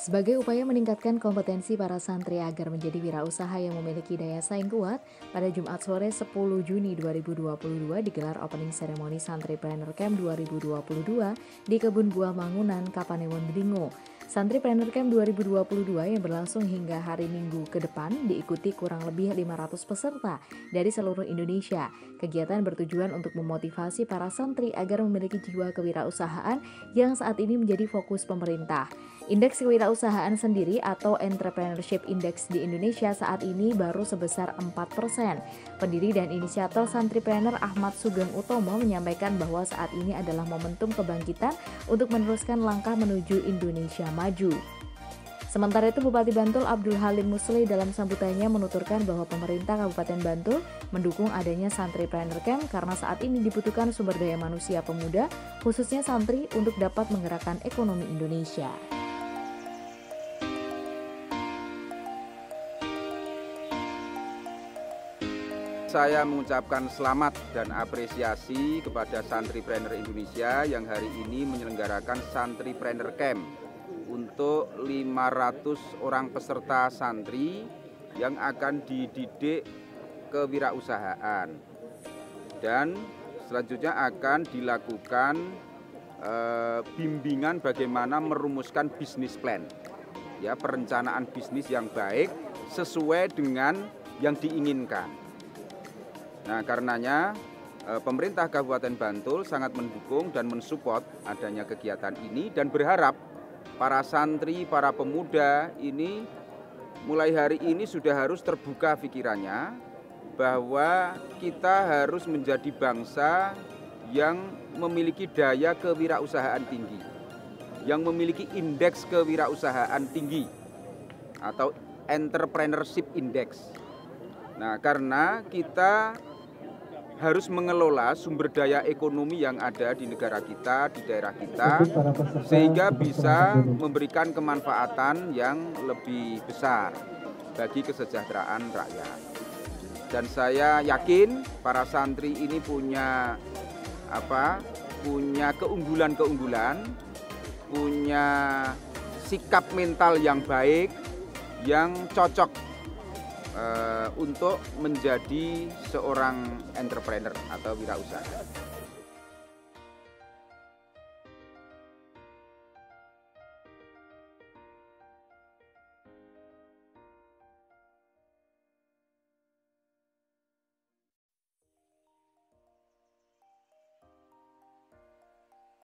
Sebagai upaya meningkatkan kompetensi para santri agar menjadi wirausaha yang memiliki daya saing kuat, pada Jumat sore 10 Juni 2022 digelar opening ceremony Santripreneur Camp 2022 di Kebun Buah Mangunan, Kapanewon Bdingo. Santripreneur Camp 2022 yang berlangsung hingga hari Minggu ke depan diikuti kurang lebih 500 peserta dari seluruh Indonesia. Kegiatan bertujuan untuk memotivasi para santri agar memiliki jiwa kewirausahaan yang saat ini menjadi fokus pemerintah. Indeks kewirausahaan sendiri atau Entrepreneurship Index di Indonesia saat ini baru sebesar 4%. Pendiri dan inisiator Santripreneur Ahmad Sugeng Utomo menyampaikan bahwa saat ini adalah momentum kebangkitan untuk meneruskan langkah menuju Indonesia maju. Sementara itu Bupati Bantul Abdul Halim Muslih dalam sambutannya menuturkan bahwa pemerintah Kabupaten Bantul mendukung adanya Santripreneur Camp karena saat ini dibutuhkan sumber daya manusia pemuda, khususnya santri untuk dapat menggerakkan ekonomi Indonesia. Saya mengucapkan selamat dan apresiasi kepada Santripreneur Indonesia yang hari ini menyelenggarakan Santripreneur Camp untuk 500 orang peserta santri yang akan dididik kewirausahaan. Dan selanjutnya akan dilakukan bimbingan bagaimana merumuskan bisnis plan. Ya, perencanaan bisnis yang baik sesuai dengan yang diinginkan. Nah, karenanya pemerintah Kabupaten Bantul sangat mendukung dan mensupport adanya kegiatan ini dan berharap para santri, para pemuda ini mulai hari ini sudah harus terbuka pikirannya bahwa kita harus menjadi bangsa yang memiliki daya kewirausahaan tinggi, yang memiliki indeks kewirausahaan tinggi atau Entrepreneurship Index. Nah, karena kita harus mengelola sumber daya ekonomi yang ada di negara kita, di daerah kita, sehingga bisa memberikan kemanfaatan yang lebih besar bagi kesejahteraan rakyat. Dan saya yakin para santri ini punya keunggulan-keunggulan, punya sikap mental yang baik, yang cocok untuk menjadi seorang entrepreneur atau wirausaha.